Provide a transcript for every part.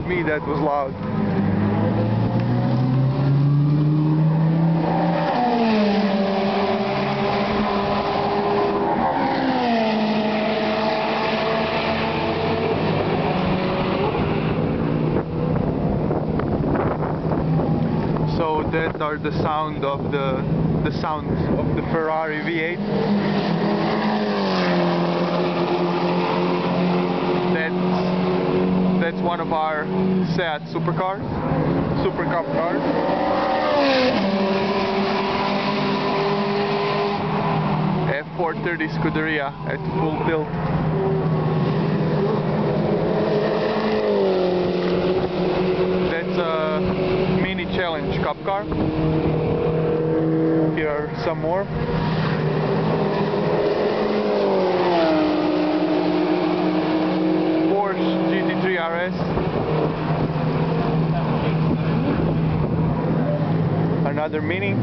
me, that was loud. So that are the sounds of the Ferrari V8. That's one of our Seat Super Cup cars. F430 Scuderia at full tilt. That's a mini challenge cup car. Here are some more. Porsche GT3 RS. Another mini.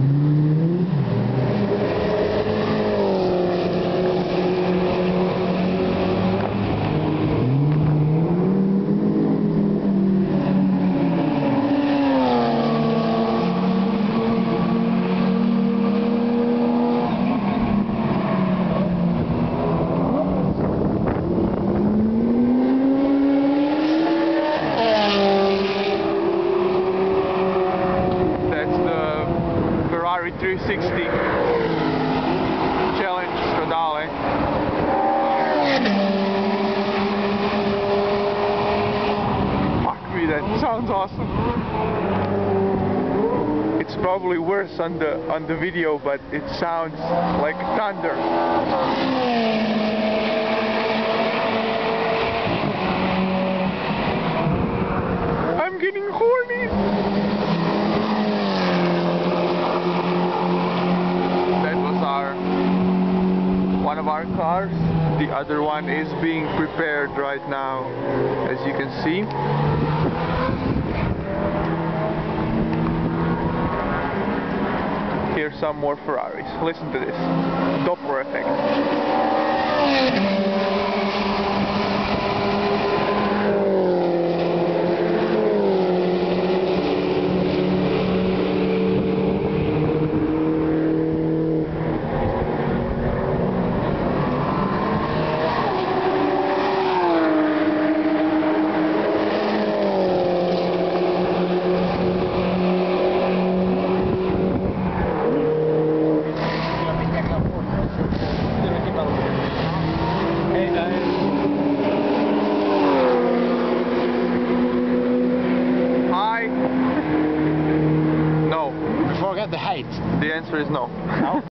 Ferrari 360 Challenge Stradale. Fuck me, that sounds awesome. It's probably worse on the video, but it sounds like thunder. I'm getting horny. One of our cars. The other one is being prepared right now, as you can see. Here's some more Ferraris. Listen to this. Doppler effect. Forget the height. The answer is no. No?